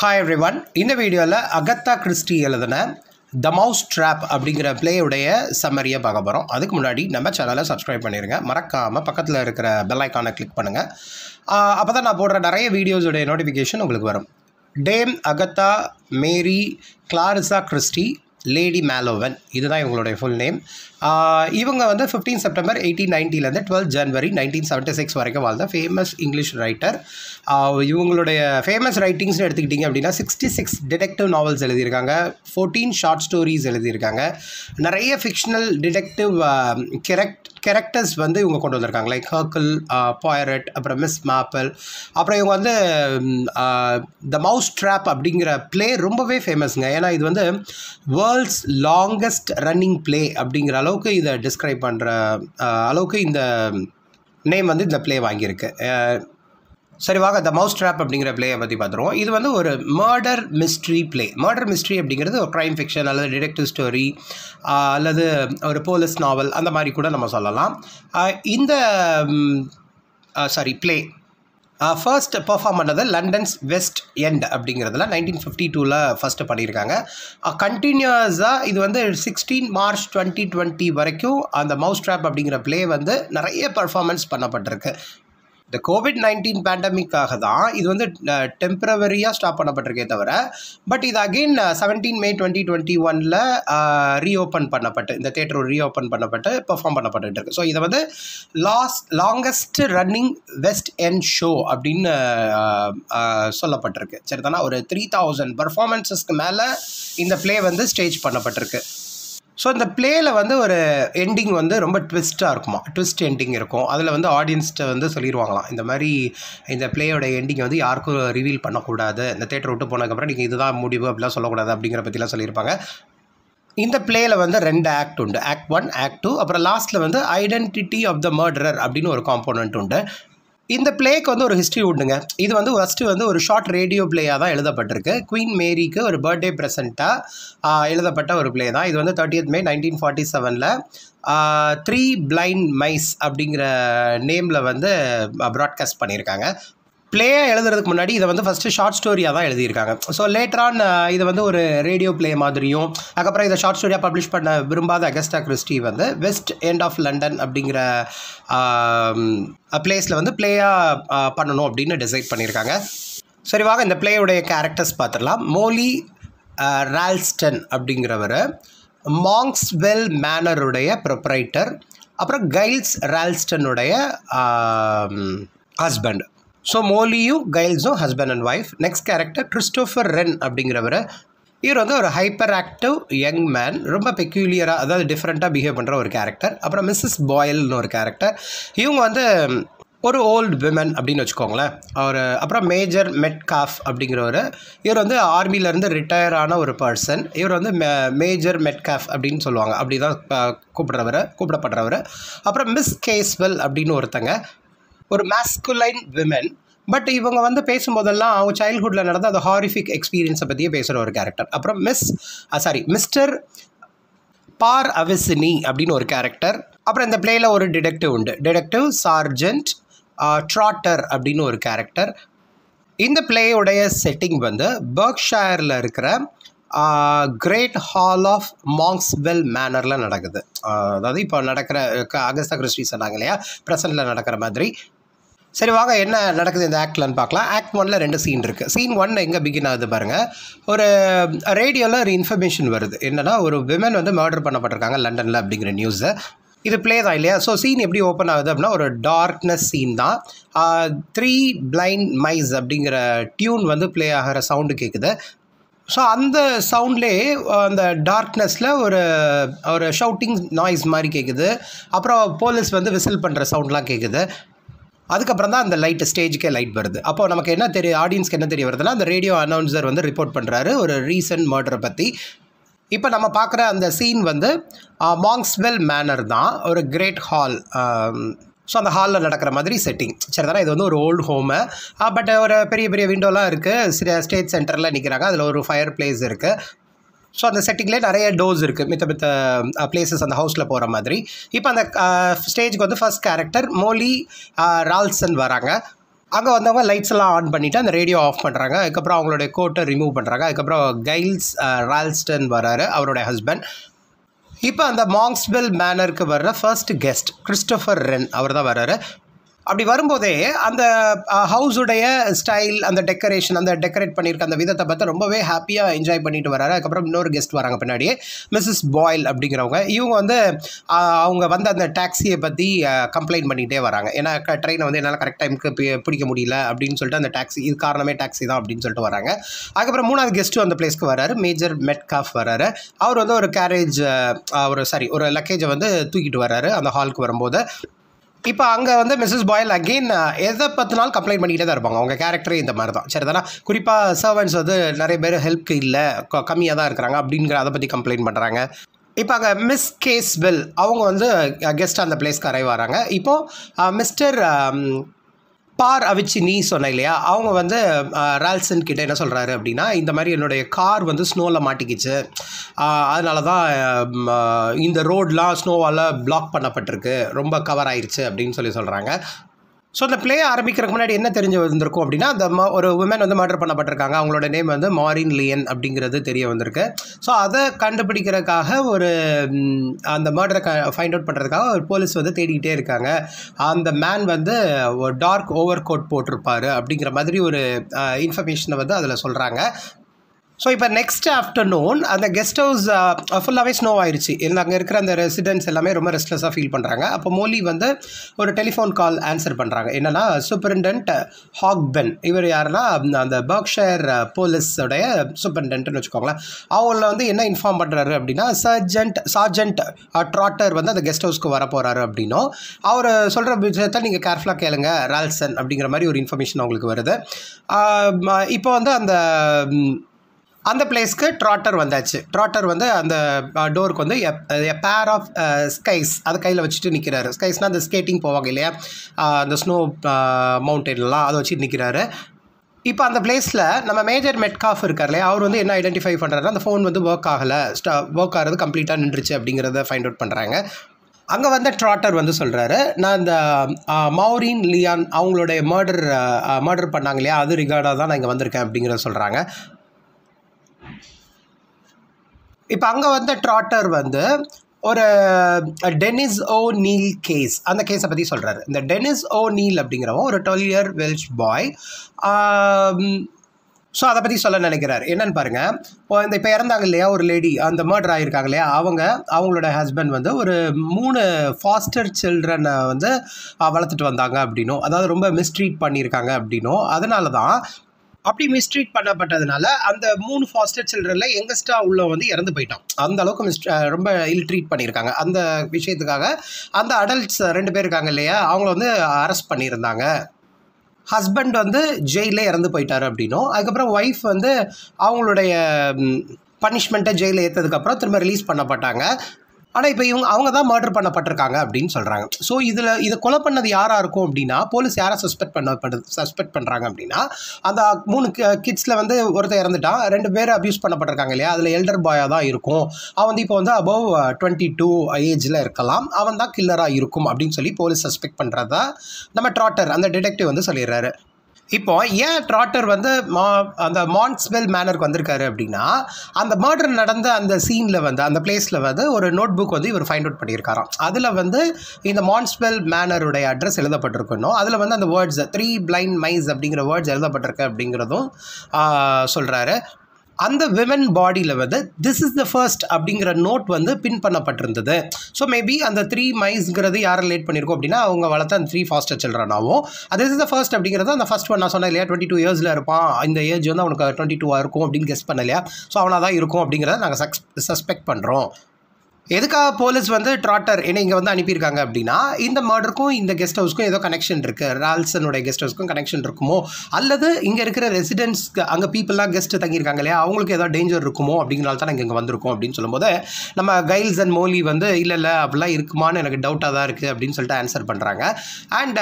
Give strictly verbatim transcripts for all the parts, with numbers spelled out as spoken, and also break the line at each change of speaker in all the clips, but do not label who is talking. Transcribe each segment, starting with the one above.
Hi everyone. In the video la Agatha Christie எழுதின The Mousetrap அப்படிங்கிற play உடைய சம்மரியை பார்க்க போறோம். அதுக்கு முன்னாடி நம்ம சேனலை சப்ஸ்கிரைப் பண்ணிருங்க. மறக்காம பக்கத்துல இருக்கிற பெல் ஐகானை கிளிக் பண்ணுங்க. அப்பதான் நான் போடுற நிறைய வீடியோஸ் உடைய நோட்டிஃபிகேஷன் உங்களுக்கு வரும். Dame Agatha Mary Clarissa Christie Lady Malovan இதுதான் இவங்களுடைய ஃபுல் நேம். இவங்க வந்து fifteenth September eighteen ninety ல இருந்து twelfth January nineteen seventy-six வரைக்கும் வாழ்ந்த ஃபேமஸ் இங்கிலீஷ் ரைட்டர். இவங்களுடைய ஃபேமஸ் ரைட்டிங்ஸ்னு எடுத்துக்கிட்டிங்க அப்படின்னா sixty-six டிடெக்டிவ் நாவல்ஸ் எழுதியிருக்காங்க, fourteen ஷார்ட் ஸ்டோரிஸ் எழுதியிருக்காங்க, நிறைய ஃபிக்ஷனல் டிடெக்டிவ் கெரக்ட் கேரக்டர்ஸ் வந்து இவங்க கொண்டு வந்திருக்காங்க. லைக் ஹர்க்கிள், பாயரட், அப்புறம் மிஸ் மாப்பிள். அப்புறம் இவங்க வந்து த மவுஸ் ட்ராப் அப்படிங்கிற பிளே ரொம்பவே ஃபேமஸ்ங்க. ஏன்னா இது வந்து வேர்ல்ட்ஸ் லாங்கஸ்ட் ரன்னிங் பிளே அப்படிங்கிற அளவுக்கு இதை டிஸ்கிரைப் பண்ணுற அளவுக்கு இந்த நேம் வந்து இந்த பிளே வாங்கியிருக்கு. சரி வாங்க த மவுஸ் ட்ராப் அப்படிங்கிற பிளேயை பற்றி பார்த்துருவோம். இது வந்து ஒரு murder mystery play. Murder mystery அப்படிங்கிறது ஒரு க்ரைம் ஃபிக்ஷன் அல்லது டிடெக்டிவ் ஸ்டோரி அல்லது ஒரு போலீஸ் நாவல் அந்த மாதிரி கூட நம்ம சொல்லலாம். இந்த சாரி பிளே ஃபர்ஸ்ட் பெர்ஃபார்ம் பண்ணது லண்டன்ஸ் வெஸ்ட் எண்ட் அப்படிங்கிறதுல நைன்டீன் ஃபிஃப்டி டூவில் ஃபஸ்ட்டு பண்ணியிருக்காங்க. கண்டினியூஸாக இது வந்து சிக்ஸ்டீன் மார்ச் டுவெண்ட்டி டுவெண்ட்டி வரைக்கும் அந்த மவுஸ் ட்ராப் அப்படிங்கிற பிளே வந்து நிறைய பர்ஃபார்மன்ஸ் பண்ணப்பட்டிருக்கு. இந்த கோவிட் நைன்டீன் பேண்டமிக்காக தான் இது வந்து டெம்பரவரியாக ஸ்டாப் பண்ணப்பட்டிருக்கே தவிர, பட் இது again seventeen May twenty twenty ஒனில் ரீஓப்பன் பண்ணப்பட்டு இந்த தேட்டர் ரீஓப்பன் பண்ணப்பட்டு பெர்ஃபார்ம் பண்ணப்பட்டு இருக்கு. ஸோ இதை வந்து last longest running west end show அப்படின்னு சொல்லப்பட்டிருக்கு. சரி தானே, ஒரு த்ரீ தௌசண்ட் பர்ஃபார்மன்ஸஸ்க்கு மேலே இந்த பிளே வந்து ஸ்டேஜ் பண்ணப்பட்டிருக்கு. ஸோ இந்த பிளேயில் வந்து ஒரு எண்டிங் வந்து ரொம்ப ட்விஸ்ட்டாக இருக்குமா, ட்விஸ்ட் எண்டிங் இருக்கும். அதில் வந்து ஆடியன்ஸ்கிட்ட வந்து சொல்லிடுவாங்களாம், இந்த மாதிரி இந்த பிளேயோட எண்டிங் வந்து யாருக்கும் ரிவீல் பண்ணக்கூடாது, இந்த தேட்டர் விட்டு போனதுக்கப்புறம் நீங்கள் இதுதான் முடிவு அப்படிலாம் சொல்லக்கூடாது அப்படிங்கிற பற்றிலாம் சொல்லியிருப்பாங்க. இந்த பிளேயில் வந்து ரெண்டு ஆக்ட் உண்டு, ஆக்ட் ஒன் ஆக்ட் டூ. அப்புறம் லாஸ்ட்டில் வந்து ஐடென்டிட்டி ஆஃப் த மர்டரர் அப்படின்னு ஒரு காம்போனன்ட் உண்டு. இந்த பிளேக்கு வந்து ஒரு ஹிஸ்ட்ரி உண்டுங்க. இது வந்து ஃபஸ்ட்டு வந்து ஒரு ஷார்ட் ரேடியோ பிளேயாக தான் எழுதப்பட்டிருக்கு. குவீன் மேரிக்கு ஒரு பர்த்டே ப்ரெசண்ட்டாக எழுதப்பட்ட ஒரு பிளே தான். இது வந்து தேர்ட்டியத் மே நைன்டீன் ஃபார்ட்டி செவனில் த்ரீ பிளைண்ட் மைஸ் அப்படிங்கிற நேமில் வந்து ப்ராட்காஸ்ட் பண்ணியிருக்காங்க. பிளேயை எழுதுறதுக்கு முன்னாடி இதை வந்து ஃபஸ்ட்டு ஷார்ட் ஸ்டோரியாக தான் எழுதியிருக்காங்க. ஸோ லேட்டரான் இதை வந்து ஒரு ரேடியோ பிளே மாதிரியும், அதுக்கப்புறம் இதை ஷார்ட் ஸ்டோரியாக பப்ளிஷ் பண்ண விரும்பாத அகஸ்டா கிறிஸ்டி வந்து வெஸ்ட் எண்ட் ஆஃப் லண்டன் அப்படிங்கிற பிளேஸில் வந்து பிளேயாக பண்ணணும் அப்படின்னு டிசைட் பண்ணியிருக்காங்க. சரி வாங்க இந்த பிளேயுடைய கேரக்டர்ஸ் பார்த்துடலாம். மோலி ரால்ஸ்டன் அப்படிங்கிறவர் மாங்ஸ்வெல் மேனருடைய ப்ரொப்ரைட்டர், அப்புறம் கைல்ஸ் ரால்ஸ்டனுடைய ஹஸ்பண்ட். ஸோ மோலியும் கைல்ஸும் husband and wife. Next character Christopher Wren அப்படிங்கிறவர். இவர் வந்து ஒரு ஹைப்பர் ஆக்டிவ் யங் மேன், ரொம்ப பெக்யூலியராக அதாவது டிஃப்ரெண்ட்டாக பிஹேவ் பண்ணுற ஒரு கேரக்டர். அப்புறம் மிஸ்ஸஸ் பாயில்னு ஒரு கேரக்டர். இவங்க வந்து ஒரு ஓல்டு விமன் அப்படின்னு வச்சுக்கோங்களேன். அவர் அப்புறம் மேஜர் மெட்காஃப் அப்படிங்கிறவர். இவர் வந்து ஆர்மியிலேருந்து ரிட்டையர் ஆன ஒரு பர்சன். இவர் வந்து மே மேஜர் மெட்காஃப் அப்படின்னு சொல்லுவாங்க, அப்படி தான் கூப்பிட்றவர் கூப்பிடப்படுறவர். அப்புறம் மிஸ் கேஸ்வெல் அப்படின்னு ஒருத்தங்க, ஒரு மாஸ்குலைன் விமன். பட் இவங்க வந்து பேசும்போதெல்லாம் அவங்க சைல்ட்ஹுட்டில் நடந்த அந்த ஹாரிஃபிக் எக்ஸ்பீரியன்ஸை பற்றியே பேசுகிற ஒரு கேரக்டர். அப்புறம் miss sorry mister Paravicini அப்படின்னு ஒரு கேரக்டர். அப்புறம் இந்த பிளேயில் ஒரு டிடெக்டிவ் உண்டு, டிடெக்டிவ் சார்ஜென்ட் ட்ராட்டர் அப்படின்னு ஒரு கேரக்டர். இந்த பிளேயுடைய செட்டிங் வந்து பர்க்ஷயரில் இருக்கிற கிரேட் ஹால் ஆஃப் மாங்ஸ்வெல் மேனரில் நடக்குது. அதாவது இப்போ நடக்கிற அகஸ்டா கிறிஸ்டி சொன்னாங்க இல்லையா, ப்ரெசண்டில் நடக்கிற மாதிரி. சரி வாங்க என்ன நடக்குது இந்த ஆக்ட்லன்னு பார்க்கலாம். ஆக்ட் ஒனில் ரெண்டு சீன் இருக்குது. சீன் ஒன் எங்கே பிகின் ஆகுது பாருங்கள். ஒரு ரேடியோவில் ஒரு இன்ஃபர்மேஷன் வருது, என்னென்னா ஒரு விமன் வந்து மர்டர் பண்ணப்பட்டிருக்காங்க லண்டனில் அப்படிங்கிற நியூஸை. இது பிளே தான் இல்லையா. ஸோ சீன் எப்படி ஓப்பன் ஆகுது அப்படின்னா ஒரு டார்க்னஸ் சீன் தான். த்ரீ பிளைண்ட் மைஸ் அப்படிங்கிற டியூன் வந்து ப்ளே ஆகிற சவுண்டு கேட்குது. ஸோ அந்த சவுண்ட்லேயே அந்த டார்க்னஸில் ஒரு ஒரு ஷவுட்டிங் நாய்ஸ் மாதிரி கேட்குது. அப்புறம் போலீஸ் வந்து விசில் பண்ணுற சவுண்ட்லாம் கேட்குது. அதுக்கப்புறம் தான் அந்த லைட்டு ஸ்டேஜுக்கே லைட் வருது. அப்போ நமக்கு என்ன தெரியும், ஆடியன்ஸ்க்கு என்ன தெரிய வருதுன்னா அந்த ரேடியோ அனௌன்சர் வந்து ரிப்போர்ட் பண்ணுறாரு ஒரு ரீசன்ட் மர்டரை பற்றி. இப்போ நம்ம பார்க்குற அந்த சீன் வந்து மாங்ஸ்வெல் மேனர் தான், ஒரு கிரேட் ஹால். ஸோ அந்த ஹாலில் நடக்கிற மாதிரி செட்டிங். சரி தானே, இது வந்து ஒரு ஓல்டு ஹோமு. பட் ஒரு பெரிய பெரிய விண்டோலாம் இருக்குது. ஸ்டேஜ் சென்டரில் நிற்கிறாங்க, அதில் ஒரு ஃபயர் பிளேஸ் இருக்குது. ஸோ அந்த செட்டிங்லேயே நிறைய டோர்ஸ் இருக்குது, மித்த மித்த பிளேசஸ் அந்த ஹவுஸில் போகிற மாதிரி. இப்போ அந்த ஸ்டேஜுக்கு வந்து ஃபர்ஸ்ட் கேரக்டர் மோலி ரால்சன் வராங்க. அங்கே வந்தவங்க லைட்ஸ் எல்லாம் ஆன் பண்ணிவிட்டு அந்த ரேடியோ ஆஃப் பண்ணுறாங்க. அதுக்கப்புறம் அவங்களுடைய கோட்டை ரிமூவ் பண்ணுறாங்க. அதுக்கப்புறம் கைல்ஸ் ரால்ஸ்டன் வராரு, அவருடைய ஹஸ்பண்ட். இப்போ அந்த மாங்ஸ்வெல் மேனருக்கு வர்ற ஃபர்ஸ்ட் கெஸ்ட் கிறிஸ்டோஃபர் ரென் அவர் தான் வர்றாரு. அப்படி வரும்போதே அந்த ஹவுஸுடைய ஸ்டைல், அந்த டெக்கரேஷன், அந்த டெக்கரேட் பண்ணியிருக்க அந்த விதத்தை பார்த்து ரொம்பவே ஹாப்பியாக என்ஜாய் பண்ணிட்டு வராரு. அதுக்கப்புறம் இன்னொரு கெஸ்ட் வராங்க பின்னாடியே, மிஸ்ஸஸ் பாயில் அப்படிங்கிறவங்க. இவங்க வந்து அவங்க வந்து அந்த டாக்ஸியை பற்றி கம்ப்ளைண்ட் பண்ணிகிட்டே வராங்க. ஏன்னா ட்ரெயினை வந்து என்னால் கரெக்ட் டைமுக்கு பிடிக்க முடியல அப்படின்னு சொல்லிட்டு அந்த டாக்ஸி, இது காரணமே டாக்ஸி தான் அப்படின்னு சொல்லிட்டு வராங்க. அதுக்கப்புறம் மூணாவது கெஸ்ட்டும் அந்த பிளேஸ்க்கு வராரு, மேஜர் மெட்காஃப் வராரு. அவர் வந்து ஒரு கேரேஜ், ஒரு சாரி ஒரு லக்கேஜை வந்து தூக்கிட்டு வராரு அந்த ஹாலுக்கு வரும்போது. இப்போ அங்கே வந்து மிஸ்ஸஸ் பாயில் அகெயின் எதை பற்றினாலும் கம்ப்ளைண்ட் பண்ணிக்கிட்டே தான் இருப்பாங்க. அவங்க கேரக்டரே இந்த மாதிரி தான். சரி தானே, குறிப்பாக சர்வன்ட்ஸ் வந்து நிறைய பேர் ஹெல்ப்க்கு இல்லை, கம்மியாக தான் இருக்கிறாங்க அப்படிங்கிற அதை பற்றி கம்ப்ளைண்ட் பண்ணுறாங்க. இப்போ அங்கே மிஸ் கேஸ்வெல் அவங்க வந்து கெஸ்ட் அந்த பிளேஸ்க்கு அரைவ் வராங்க. இப்போது மிஸ்டர் பார் அவிச்சி நீ சொன்ன இல்லையா, அவங்க வந்து ரால்சன் கிட்டே என்ன சொல்கிறாரு அப்படின்னா, இந்த மாதிரி என்னுடைய கார் வந்து ஸ்னோவில் மாட்டிக்கிச்சு, அதனால தான் இந்த ரோடெலாம் ஸ்னோவால் பிளாக் பண்ணப்பட்டிருக்கு, ரொம்ப கவர் ஆயிடுச்சு அப்படின்னு சொல்லி சொல்கிறாங்க. ஸோ அந்த பிளே ஆரம்பிக்கிறதுக்கு முன்னாடி என்ன தெரிஞ்சு வந்திருக்கும் அப்படின்னா, அந்த ஒரு உமன் வந்து மர்டர் பண்ணப்பட்டிருக்காங்க. அவங்களோட நேம் வந்து மாரின் லியன் அப்படிங்கிறது தெரிய வந்திருக்கு. ஸோ அதை கண்டுபிடிக்கிறதுக்காக ஒரு அந்த மர்டரை க ஃபைண்ட் அவுட் பண்ணுறதுக்காக ஒரு போலீஸ் வந்து தேடிக்கிட்டே இருக்காங்க. அந்த மேன் வந்து ஒரு டார்க் ஓவர் கோட் போட்டிருப்பார் அப்படிங்கிற மாதிரி ஒரு இன்ஃபர்மேஷனை வந்து அதில் சொல்கிறாங்க. ஸோ இப்போ நெக்ஸ்ட் ஆஃப்டர்நூன் அந்த கெஸ்ட் ஹவுஸ் ஃபுல்லாகவே ஸ்னோ ஆயிடுச்சு. இல்லை அங்கே இருக்கிற அந்த ரெசிடென்ட்ஸ் எல்லாமே ரொம்ப ரெஸ்ட்லெஸ்ஸாக ஃபீல் பண்ணுறாங்க. அப்போ மோலி வந்து ஒரு டெலிஃபோன் கால் ஆன்சர் பண்ணுறாங்க. என்னென்னா, சூப்பரிண்டென்ட் ஹாக்பென், இவர் யாருன்னா அந்த பர்க்ஷயர் போலீஸோடைய சூப்பரிண்டென்ட்னு வச்சுக்கோங்களேன். அவங்கள வந்து என்ன இன்ஃபார்ம் பண்ணுறாரு அப்படின்னா, சர்ஜென்ட் சார்ஜென்ட் ட்ராட்டர் வந்து அந்த கெஸ்ட் ஹவுஸ்க்கு வர போகிறாரு அப்படின்னும், அவர் சொல்கிற விஷயத்தை நீங்கள் கேர்ஃபுல்லாக கேளுங்க ரால்சன் அப்படிங்கிற மாதிரி ஒரு இன்ஃபர்மேஷன் அவங்களுக்கு வருது. இப்போ வந்து அந்த அந்த பிளேஸ்க்கு ட்ராட்டர் வந்தாச்சு. ட்ராட்டர் வந்து அந்த டோருக்கு வந்து எ பேர் ஆஃப் ஸ்கைஸ் அதை கையில் வச்சுட்டு நிற்கிறாரு. ஸ்கைஸ்னால் அந்த ஸ்கேட்டிங் போவாங்க இல்லையா, அந்த ஸ்னோ மவுண்டெயின்லாம் அதை வச்சுட்டு நிற்கிறாரு. இப்போ அந்த பிளேஸில் நம்ம மேஜர் மெட்காஃப் இருக்கார் இல்லையா, அவர் வந்து என்ன ஐடென்டிஃபை பண்ணுறாருன்னா, அந்த ஃபோன் வந்து ஒர்க் ஆகலை, ஸ்டா ஒர்க் ஆகிறது கம்ப்ளீட்டாக நின்றுச்சு அப்படிங்கிறத ஃபைண்ட் அவுட் பண்ணுறாங்க. அங்கே வந்து ட்ராட்டர் வந்து சொல்கிறாரு, நான் இந்த மௌரின் லியான் அவங்களுடைய மர்டர் மர்டர் பண்ணாங்க இல்லையா, அது ரிகார்டாக தான் நான் இங்கே வந்திருக்கேன் அப்படிங்கிறத சொல்கிறாங்க. இப்போ அங்கே வந்து ட்ராட்டர் வந்து ஒரு டெனிஸ் ஓ நீல் கேஸ், அந்த கேஸை பற்றி சொல்கிறாரு. இந்த டெனிஸ் ஓ நீல் அப்படிங்கிறவன் ஒரு twelve year Welsh boy. So அதை பற்றி சொல்ல நினைக்கிறார். என்னென்னு பாருங்கள், இப்போ இந்த இப்போ இறந்தாங்க இல்லையா ஒரு லேடி, அந்த மர்டர் ஆகியிருக்காங்க இல்லையா, அவங்க அவங்களோட ஹஸ்பண்ட் வந்து ஒரு மூணு ஃபாஸ்டர் சில்ட்ரனை வந்து வளர்த்துட்டு வந்தாங்க அப்படின்னும், அதாவது ரொம்ப மிஸ்ட்ரீட் பண்ணியிருக்காங்க அப்படின்னும், அதனால தான் அப்படி மிஸ்ட்ரீட் பண்ணப்பட்டதுனால அந்த மூணு ஃபாஸ்டர் சில்ட்ரனில் யங்கஸ்டாக உள்ள வந்து இறந்து போயிட்டான். அந்த அளவுக்கு மிஸ் ரொம்ப இல் ட்ரீட் பண்ணியிருக்காங்க. அந்த விஷயத்துக்காக அந்த அடல்ட்ஸ் ரெண்டு பேர் இருக்காங்க இல்லையா, அவங்கள வந்து அரெஸ்ட் பண்ணியிருந்தாங்க. ஹஸ்பண்ட் வந்து ஜெயிலே இறந்து போயிட்டார் அப்படின்னும், அதுக்கப்புறம் ஒய்ஃப் வந்து அவங்களுடைய பனிஷ்மெண்ட்டை ஜெயிலில் ஏற்றதுக்கப்புறம் திரும்ப ரிலீஸ் பண்ணப்பட்டாங்க. ஆனால் இப்போ இவங்க அவங்க தான் மர்டர் பண்ணப்பட்டிருக்காங்க அப்படின்னு சொல்கிறாங்க. ஸோ இதில் இதை கொலை பண்ணது யாராக இருக்கும் அப்படின்னா, போலீஸ் யாரை சஸ்பெக்ட் பண்ண சஸ்பெக்ட் பண்ணுறாங்க அப்படின்னா, அந்த மூணு கிட்ஸில் வந்து ஒருத்தர் இறந்துட்டான், ரெண்டு பேர் அப்யூஸ் பண்ணப்பட்டிருக்காங்க இல்லையா, அதில் எல்டர் பாயாக தான் இருக்கும். அவன் வந்து இப்போ வந்து அபவ் டுவெண்ட்டி டூ ஏஜில் இருக்கலாம், அவன் தான் கில்லராக இருக்கும் அப்படின்னு சொல்லி போலீஸ் சஸ்பெக்ட் பண்ணுறதா நம்ம ட்ராட்டர் அந்த டிடெக்டிவ் வந்து சொல்லிடுறாரு. இப்போ ஏன் ட்ராட்டர் வந்து மா அந்த மான்ஸ்வெல் மேனருக்கு வந்திருக்காரு அப்படின்னா, அந்த மர்டர் நடந்த அந்த சீனில் வந்து அந்த பிளேஸில் வந்து ஒரு நோட் புக் வந்து இவர் ஃபைண்ட் அவுட் பண்ணியிருக்காராம். அதில் வந்து இந்த மான்ஸ்வெல் மேனருடைய அட்ரஸ் எழுதப்பட்டிருக்கணும். அதில் வந்து அந்த வேர்ட்ஸ் த்ரீ பிளைண்ட் மைஸ் அப்படிங்கிற வேர்ட்ஸ் எழுதப்பட்டிருக்கு அப்படிங்கிறதும் சொல்கிறாரு. அந்த விமன் பாடியில் வந்து திஸ் இஸ் த ஃபர்ஸ்ட் அப்படிங்கிற நோட் வந்து பின் பண்ணப்பட்டிருந்தது. ஸோ மேபி அந்த த்ரீ மைஸ்ங்கிறது யார் ரிலேட் பண்ணியிருக்கோம் அப்படின்னா, அவங்க வளர்த்த அந்த த்ரீ ஃபாஸ்டர் சில்ட்ரனாகவும், திஸ் இஸ் த ஃபர்ஸ்ட் அப்படிங்கிறது அந்த ஃபர்ஸ்ட் ஒன் நான் சொன்னேன் இல்லையா, டுவெண்ட்டி டூ இயர்ஸில் இருப்பான், இந்த ஏஜ் வந்து அவனுக்கு டுவெண்ட்டி டூவாக இருக்கும் அப்படின்னு கெஸ் பண்ண இல்லையா. ஸோ அவனாக தான் இருக்கும் அப்படிங்கிறத நாங்கள் சக்ஸ் சஸ்பெக்ட் பண்ணுறோம். எதுக்காக போலீஸ் வந்து ட்ராட்டர் என்ன இங்கே வந்து அனுப்பியிருக்காங்க அப்படின்னா, இந்த மர்டருக்கும் இந்த கெஸ்ட் ஹவுஸ்க்கும் ஏதோ கனெக்ஷன் இருக்குது, ரால்சனுடைய கெஸ்ட் ஹவுஸ்க்கும் கனெக்ஷன் இருக்குமோ, அல்லது இங்கே இருக்கிற ரெசிடென்ட்ஸ்க்கு அங்கே பீப்புளெலாம் கெஸ்ட்டு தங்கியிருக்காங்க இல்லையா, அவங்களுக்கு ஏதோ டேஞ்சர் இருக்குமோ அப்படிங்கிறனால தான் நாங்கள் இங்கே வந்திருக்கோம் அப்படின்னு சொல்லும்போது, நம்ம கைல்ஸ் அண்ட் மோலி வந்து இல்லை இல்லை அப்படிலாம் இருக்குமான்னு எனக்கு டவுட்டாக தான் இருக்குது அப்படின்னு சொல்லிட்டு ஆன்சர் பண்ணுறாங்க. அண்ட்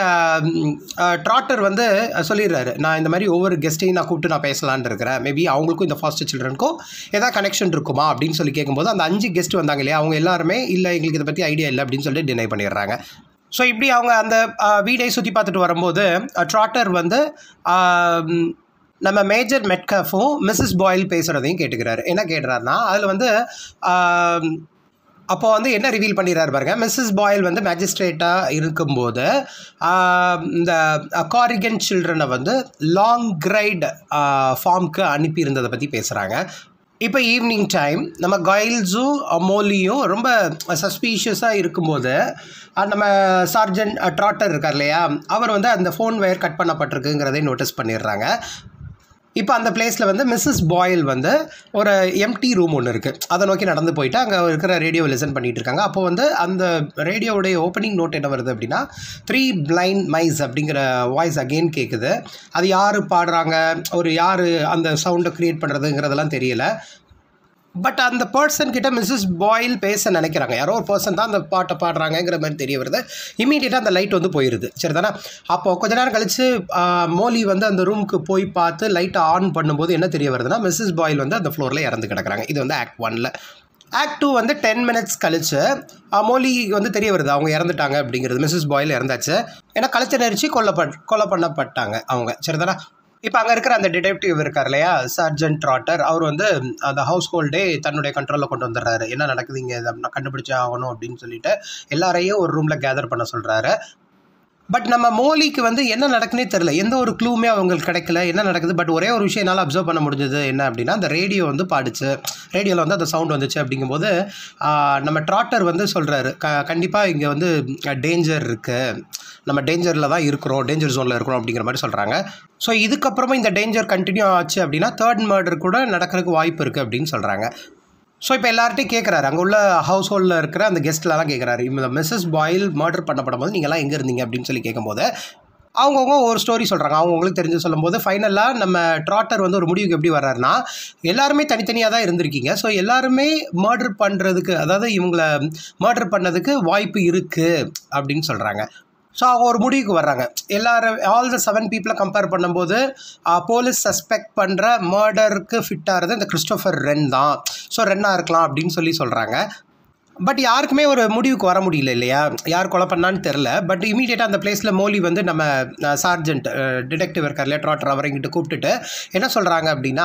ட்ராட்டர் வந்து சொல்லிடுறாரு, நான் இந்த மாதிரி ஒவ்வொரு கெஸ்ட்டையும் நான் கூப்பிட்டு நான் பேசலான்னு இருக்கிறேன், மேபி அவங்களுக்கும் இந்த ஃபாஸ்டர் சில்ட்ரனுக்கும் ஏதாவது கனெக்ஷன் இருக்குமா அப்படின்னு சொல்லி கேட்கும்போது, அந்த அஞ்சு கெஸ்ட் வந்தாங்க இல்லையா, அவங்க எல்லாருமே இல்லை எங்களுக்கு இதை பற்றி ஐடியா இல்லை அப்படின்னு சொல்லிட்டு டினை பண்ணிடுறாங்க. ஸோ இப்படி அவங்க அந்த வீடை சுற்றி பார்த்துட்டு வரும்போது ட்ராட்டர் வந்து நம்ம மேஜர் மெட்காஃபும் மிஸ்ஸஸ் பாயில் பேசுகிறதையும் கேட்டுக்கிறாரு. என்ன கேட்டுறாருன்னா அதில் வந்து அப்போ வந்து என்ன ரிவீல் பண்ணிடுறாரு பாருங்க. மிஸ்ஸஸ் பாயில் வந்து மேஜிஸ்ட்ரேட்டாக இருக்கும்போது இந்த காரிகன் சில்ட்ரனை வந்து லாங் ரைட் ஃபார்முக்கு அனுப்பியிருந்ததை பற்றி பேசுகிறாங்க. இப்போ ஈவினிங் டைம் நம்ம கைல்ஸும் மோலியும் ரொம்ப சஸ்பீஷியஸாக இருக்கும்போது நம்ம சார்ஜன்ட் ட்ராட்டர் இருக்கார் இல்லையா, அவர் வந்து அந்த ஃபோன் வயர் கட் பண்ணப்பட்டிருக்குங்கிறதை நோட்டீஸ் பண்ணிடுறாங்க. இப்போ அந்த பிளேஸில் வந்து மிஸ்ஸஸ் பாயில் வந்து ஒரு எம்டி ரூம் ஒன்று இருக்குது, அதை நோக்கி நடந்து போயிட்டு அங்கே இருக்கிற ரேடியோவை லிசன் பண்ணிகிட்டு இருக்காங்க. அப்போ வந்து அந்த ரேடியோவுடைய ஓப்பனிங் நோட் என்ன வருது அப்படின்னா, த்ரீ பிளைண்ட் மைஸ் அப்படிங்கிற வாய்ஸ் அகெயின் கேட்குது. அது யார் பாடுறாங்க, ஒரு யார் அந்த சவுண்டை க்ரியேட் பண்ணுறதுங்கிறதெல்லாம் தெரியல. பட் அந்த பர்சன் கிட்ட மிஸ்ஸஸ் பாயில் பேச நினைக்கிறாங்க, யாரோ ஒரு பர்சன் தான் அந்த பாட்டை பாடுறாங்கங்கிற மாதிரி தெரிய வருது. இமீடியட்டாக அந்த லைட் வந்து போயிடுது. சரி தானே? அப்போது கொஞ்ச நேரம் கழித்து மோலி வந்து அந்த ரூமுக்கு போய் பார்த்து லைட்டை ஆன் பண்ணும்போது என்ன தெரிய வருதுன்னா, மிஸ்ஸஸ் பாயில் வந்து அந்த ஃப்ளோரில் இறந்து கிடக்குறாங்க. இது வந்து ஆக்ட் ஒன்னில். ஆக்ட் டூ வந்து டென் மினிட்ஸ் கழிச்சு மோலி வந்து தெரிய வருது அவங்க இறந்துட்டாங்க அப்படிங்கிறது. மிஸ்ஸஸ் பாயில் இறந்தாச்சு, ஏன்னா கழுத்தை நெரிச்சு கொல்லப்பட் கொலை பண்ணப்பட்டாங்க அவங்க. சரி தானே? இப்போ அங்கே இருக்கிற அந்த டிடெக்டிவ் இருக்கார் இல்லையா, சர்ஜன்ட் ட்ராட்டர், அவர் வந்து அந்த ஹவுஸ் ஹோல்டே தன்னுடைய கண்ட்ரோலில் கொண்டு வந்துடுறாரு. என்ன நடக்குது இங்கே, இதை நான் கண்டுபிடிச்சே ஆகணும் அப்படின்னு சொல்லிட்டு எல்லாரையும் ஒரு ரூமில் கேதர் பண்ண சொல்கிறாரு. பட் நம்ம மோலிக்கு வந்து என்ன நடக்குன்னே தெரில, எந்த ஒரு க்ளூமே அவங்களுக்கு கிடைக்கல என்ன நடக்குது. பட் ஒரே ஒரு விஷயம் என்னால் அப்சர்வ் பண்ண முடிஞ்சது என்ன அப்படின்னா, அந்த ரேடியோ வந்து பாடிச்சு, ரேடியோவில் வந்து அந்த சவுண்ட் வந்துச்சு. அப்படிங்கும்போது நம்ம ட்ராட்டர் வந்து சொல்கிறாரு, க கண்டிப்பாக இங்கே வந்து டேஞ்சர் இருக்குது, நம்ம டேஞ்சரில் தான் இருக்கிறோம், டேஞ்சர் ஜோனில் இருக்கிறோம் அப்படிங்கிற மாதிரி சொல்கிறாங்க. ஸோ இதுக்கப்புறமா இந்த டேஞ்சர் கண்டினியூ ஆச்சு அப்படின்னா தேர்ட் மர்டர் கூட நடக்கிறதுக்கு வாய்ப்பு இருக்குது அப்படின்னு சொல்கிறாங்க. ஸோ இப்போ எல்லார்ட்டையும் கேட்குறாரு, அங்கே உள்ள ஹவுஸ் ஹோல்டில் இருக்கிற அந்த கெஸ்ட்லலாம் கேட்குறாரு, இந்த மிஸ்ஸஸ் பாயில் மர்டர் பண்ணப்படும் போது நீங்கள்லாம் எங்கே இருந்தீங்க அப்படின்னு சொல்லி கேட்கும்போது அவங்கவுங்க ஒரு ஸ்டோரி சொல்கிறாங்க. அவங்கவுங்களுக்கு தெரிஞ்சு சொல்லும்போது ஃபைனலாக நம்ம ட்ராட்டர் வந்து ஒரு முடிவுக்கு எப்படி வர்றாருன்னா, எல்லாருமே தனித்தனியாக தான் இருந்திருக்கீங்க, ஸோ எல்லாருமே மர்டர் பண்ணுறதுக்கு, அதாவது இவங்களை மர்டர் பண்ணதுக்கு வாய்ப்பு இருக்குது அப்படின்னு சொல்கிறாங்க. ஸோ அவங்க ஒரு முடிவுக்கு வர்றாங்க. எல்லாரும் ஆல் த செவன் பீப்புளை கம்பேர் பண்ணும்போது போலீஸ் சஸ்பெக்ட் பண்ணுற மர்டருக்கு ஃபிட் ஆகிறது இந்த கிறிஸ்டோஃபர் ரென் தான், ஸோ ரென்னாக இருக்கலாம் அப்படின்னு சொல்லி சொல்கிறாங்க. பட் யாருக்குமே ஒரு முடிவுக்கு வர முடியல இல்லையா, யார் கொலை பண்ணான்னு தெரில. பட் இமீடியட்டாக அந்த பிளேஸில் மோலி வந்து நம்ம சார்ஜென்ட் டிடெக்டிவ் இருக்கார் இல்லையா ட்ராட்டர், அவரை இங்கிட்ட கூப்பிட்டுட்டு என்ன சொல்கிறாங்க அப்படின்னா,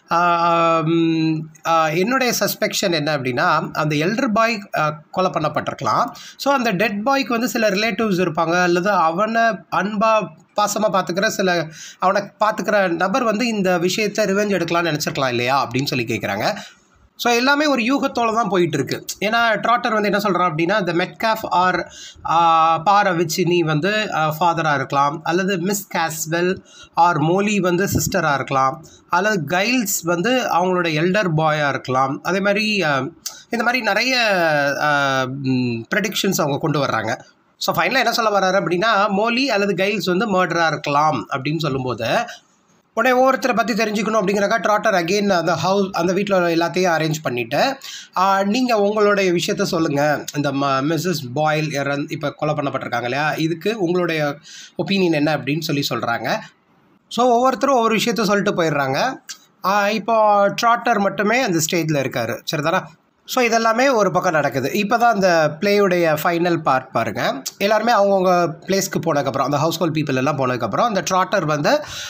என்னுடைய சஸ்பெக்ஷன் என்ன அப்படின்னா, அந்த எல்டர் பாய் கொலை பண்ணப்பட்டிருக்கலாம். ஸோ அந்த டெட் பாய்க்கு வந்து சில ரிலேட்டிவ்ஸ் இருப்பாங்க, அல்லது அவனை அன்பாக பாசமாக பார்த்துக்கிற சில அவனை பார்த்துக்கிற நபர் வந்து இந்த விஷயத்தை ரிவெஞ்ச் எடுக்கலாம்னு நினச்சிருக்கலாம் இல்லையா அப்படின்னு சொல்லி கேட்குறாங்க. ஸோ எல்லாமே ஒரு யூகத்தோடு தான் போயிட்டுருக்கு. ஏன்னா ட்ராட்டர் வந்து என்ன சொல்கிறான் அப்படின்னா, இந்த மெட்காஃப் ஆர் பார விச்சினி வந்து ஃபாதராக இருக்கலாம், அல்லது மிஸ் கேஸ்வெல் ஆர் மோலி வந்து சிஸ்டராக இருக்கலாம், அல்லது கைல்ஸ் வந்து அவங்களோட எல்டர் பாயாக இருக்கலாம். அதே மாதிரி இந்த மாதிரி நிறைய ப்ரெடிக்ஷன்ஸ் அவங்க கொண்டு வர்றாங்க. ஸோ ஃபைனலாக என்ன சொல்ல வர்றாரு அப்படின்னா, மோலி அல்லது கைல்ஸ் வந்து மர்டராக இருக்கலாம் அப்படின்னு சொல்லும்போது உடனே ஒவ்வொருத்தரை பற்றி தெரிஞ்சுக்கணும் அப்படிங்கிறக்கா ட்ராட்டர் அகெயின் அந்த ஹவுஸ் அந்த வீட்டில் எல்லாத்தையும் அரேஞ்ச் பண்ணிவிட்டு, நீங்கள் உங்களுடைய விஷயத்த சொல்லுங்கள், இந்த ம மிஸ்ஸஸ் பாயில் இறந் இப்போ கொலை பண்ணப்பட்டிருக்காங்க இல்லையா, இதுக்கு உங்களுடைய ஒப்பீனியன் என்ன அப்படின்னு சொல்லி சொல்கிறாங்க. ஸோ ஒவ்வொருத்தரும் ஒவ்வொரு விஷயத்த சொல்லிட்டு போயிடுறாங்க. இப்போ ட்ராட்டர் மட்டுமே அந்த ஸ்டேஜில் இருக்கார். சரிதானா? ஸோ இதெல்லாமே ஒரு பக்கம் நடக்குது. இப்போ தான் அந்த பிளேயுடைய ஃபைனல் பார்ட் பாருங்கள். எல்லாருமே அவங்கவுங்க பிளேஸ்க்கு போனதுக்கப்புறம், அந்த ஹவுஸ் ஹோல்ட் பீப்புள் எல்லாம் போனதுக்கப்புறம் அந்த ட்ராட்டர் வந்து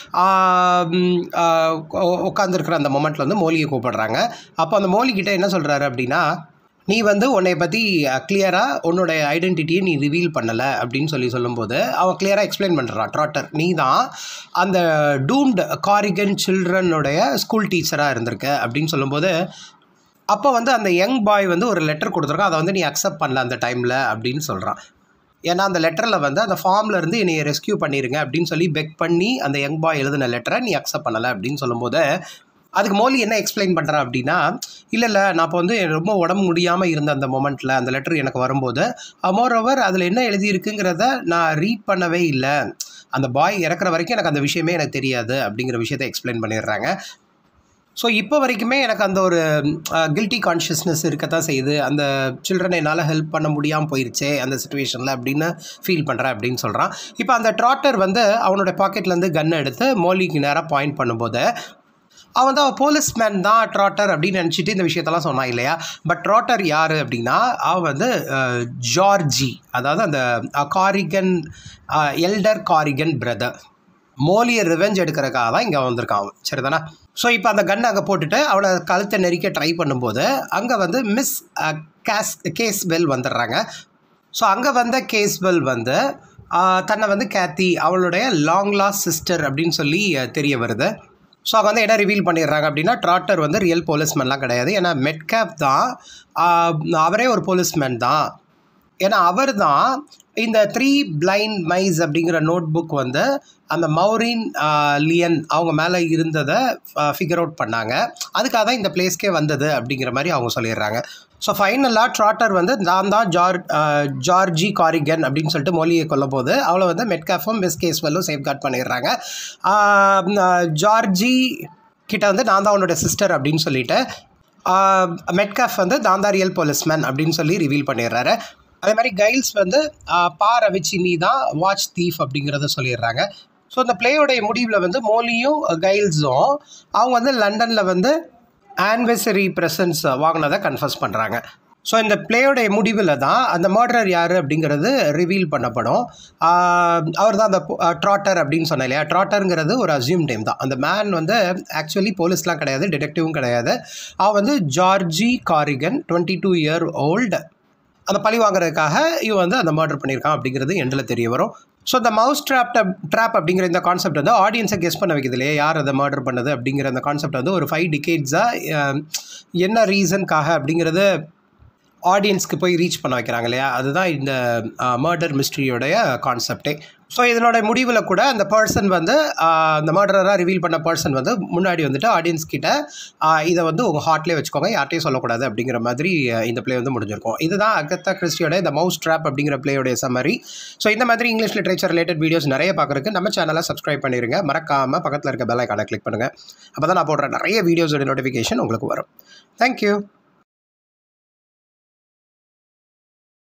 உட்காந்துருக்கிற அந்த மொமெண்ட்டில் வந்து மோலியை கூப்பிடுறாங்க. அப்போ அந்த மோலிக்கிட்ட என்ன சொல்கிறாரு அப்படின்னா, நீ வந்து உன்னை பற்றி கிளியராக உன்னுடைய ஐடென்டிட்டியை நீ ரிவீல் பண்ணலை அப்படின்னு சொல்லி சொல்லும்போது அவன் கிளியராக எக்ஸ்பிளைன் பண்ணுறான் ட்ராட்டர், நீ தான் அந்த டூம்டு காரிகன் சில்ட்ரனுடைய ஸ்கூல் டீச்சராக இருந்திருக்க அப்படின்னு சொல்லும்போது, அப்போ வந்து அந்த யங் பாய் வந்து ஒரு லெட்டர் கொடுத்துருக்கான், அதை வந்து நீ அக்செப்ட் பண்ணல அந்த டைமில் அப்படின்னு சொல்கிறான். ஏன்னா அந்த லெட்டரில் வந்து அந்த ஃபார்மில் இருந்து என்னை ரெஸ்கியூ பண்ணிடுங்க அப்படின்னு சொல்லி பெக் பண்ணி அந்த யங் பாய் எழுதின லெட்டரை நீ அக்செப்ட் பண்ணலை அப்படின்னு சொல்லும்போது அதுக்கு மோலி என்ன எக்ஸ்பிளைன் பண்ணுறா அப்படின்னா, இல்லை இல்லை நான் இப்போ வந்து ரொம்ப உடம்பு முடியாமல் இருந்த அந்த மொமெண்ட்டில் அந்த லெட்டர் எனக்கு வரும்போது மோர் ஓவர் அதில் என்ன எழுதியிருக்குங்கிறத நான் ரீட் பண்ணவே இல்லை, அந்த பாய் இறக்குற வரைக்கும் எனக்கு அந்த விஷயமே எனக்கு தெரியாது அப்படிங்கிற விஷயத்தை எக்ஸ்பிளைன் பண்ணிடுறாங்க. ஸோ இப்போ வரைக்குமே எனக்கு அந்த ஒரு கில்ட்டி கான்ஷியஸ்னஸ் இருக்கத்தான் செய்யுது, அந்த சில்ட்ரனை என்னால் ஹெல்ப் பண்ண முடியாமல் போயிடுச்சே அந்த சுச்சுவேஷனில் அப்படின்னு ஃபீல் பண்ணுறேன் அப்படின்னு சொல்கிறான். இப்போ அந்த ட்ராட்டர் வந்து அவனோட பாக்கெட்லேருந்து கன்னை எடுத்து மோலிக்கு நேராக பாயிண்ட் பண்ணும்போது அவன் வந்து அவன் போலீஸ்மேன் தான் ட்ராட்டர் அப்படின்னு நினச்சிட்டு இந்த விஷயத்தெல்லாம் சொன்னான் இல்லையா. பட் ட்ராட்டர் யார் அப்படின்னா அவன் வந்து ஜார்ஜி, அதாவது அந்த காரிகன் எல்டர் காரிகன் பிரதர். மோலியை ரிவெஞ்ச் எடுக்கிறக்காக தான் இங்கே வந்திருக்கான் அவன், சரிதானா. ஸோ இப்போ அந்த கன் அங்கே போட்டுட்டு அவளை கழுத்தை நெரிக்க ட்ரை பண்ணும்போது அங்கே வந்து மிஸ் கேஸ் கேஸ்வெல் வந்துடுறாங்க. ஸோ அங்கே வந்த கேஸ்வெல் வந்து தன்னை வந்து கேத்தி அவளுடைய லாங் லாஸ்ட் சிஸ்டர் அப்படின்னு சொல்லி தெரிய வருது. ஸோ அவங்க வந்து என்ன ரிவீல் பண்ணிடுறாங்க அப்படின்னா ட்ராட்டர் வந்து ரியல் போலீஸ்மேன்லாம் கிடையாது. ஏன்னா மெட்கேப் தான், அவரே ஒரு போலீஸ்மேன் தான். ஏன்னா அவர் தான் இந்த த்ரீ பிளைண்ட் மைஸ் அப்படிங்கிற நோட் புக் வந்து அந்த மௌரின் லியன் அவங்க மேலே இருந்ததை ஃபிகர் அவுட் பண்ணாங்க. அதுக்காக தான் இந்த பிளேஸ்க்கே வந்தது அப்படிங்கிற மாதிரி அவங்க சொல்லிடுறாங்க. ஸோ ஃபைனலாக ட்ராட்டர் வந்து நான் தான் ஜார் ஜார்ஜி காரிகன் அப்படின்னு சொல்லிட்டு மொழியை கொல்லும் போது அவளை வந்து மெட்கேஃபும் மிஸ் கேஸ்வெல்லும் சேஃப்கார்ட் பண்ணிடுறாங்க. ஜார்ஜி கிட்ட வந்து நான் தான் அவனோட சிஸ்டர் அப்படின்னு சொல்லிட்டு மெட்கேஃப் வந்து நான் தான் ரியல் போலீஸ்மேன் அப்படின்னு சொல்லி ரிவீல் பண்ணிடுறாரு. அதே மாதிரி கைல்ஸ் வந்து பா ரவிச்சினி தான் வாட்ச் தீஃப் அப்படிங்கிறத சொல்லிடுறாங்க. ஸோ இந்த பிளேயோடைய முடிவில் வந்து மோலியும் கைல்ஸும் அவங்க வந்து லண்டனில் வந்து ஆனிவர்சரி ப்ரெசன்ஸ் வாங்கினதை கன்ஃபர்ஸ் பண்ணுறாங்க. ஸோ இந்த பிளேயோடைய முடிவில் தான் அந்த மர்டரர் யார் அப்படிங்கிறது ரிவீல் பண்ணப்படும். அவர் தான் அந்த ட்ராட்டர் அப்படின்னு சொன்னேன் இல்லையா. ட்ராட்டருங்கிறது ஒரு அசியூம் நேம் தான். அந்த மேன் வந்து ஆக்சுவலி போலீஸ்லாம் கிடையாது, டிடெக்டிவும் கிடையாது. அவன் வந்து Georgie Corrigan, twenty two year old. அந்த பழி வாங்குறதுக்காக இவன் வந்து அந்த மர்டர் பண்ணியிருக்கான் அப்படிங்கிறது எண்டில் தெரிய வரும். ஸோ இந்த மவுஸ் ட்ராப் ட்ராப் அப்படிங்கிற இந்த கான்செப்ட் வந்து ஆடியன்ஸை கெஸ் பண்ண வைக்கிறது இல்லையா, யார் அதை மர்டர் பண்ணது அப்படிங்கிற அந்த கான்செப்ட் வந்து ஒரு ஃபைவ் டிகேட்ஸாக என்ன ரீசனுக்காக அப்படிங்கிறது ஆடியன்ஸ்க்கு போய் ரீச் பண்ண வைக்கிறாங்க இல்லையா. அதுதான் இந்த மர்டர் மிஸ்ட்ரியோடைய கான்செப்டே. ஸோ இதனோட முடிவில் கூட அந்த பர்சன் வந்து அந்த மர்டராக ரிவீல் பண்ண பர்சன் வந்து முன்னாடி வந்துட்டு ஆடியன்ஸ் கிட்ட இதை வந்து உங்கள் ஹார்ட்லேயே வச்சுக்கோங்க, யார்ட்டையும் சொல்லக்கூடாது அப்படிங்கிற மாதிரி இந்த பிளே வந்து முடிஞ்சிருக்கும். இதுதான் அகத்தா கிறிஸ்டியோட இந்த மவுஸ் ட்ராப் அப்படிங்கிற பிளேயோடைய சம்மரி. ஸோ இந்த மாதிரி இங்கிலீஷ் லிட்ரேச்சர் ரிலேட்டட் வீடியோஸ் நிறைய பார்க்குறதுக்கு நம்ம சேனலை சப்ஸ்கிரைப் பண்ணிடுங்க. மறக்காமல் பக்கத்தில் இருக்க பெல் ஐகானை கிளிக் பண்ணுங்கள். அப்போ தான் நான் போடுற நிறைய வீடியோஸோட நோட்டிஃபிகேஷன் உங்களுக்கு வரும். தேங்க்யூ.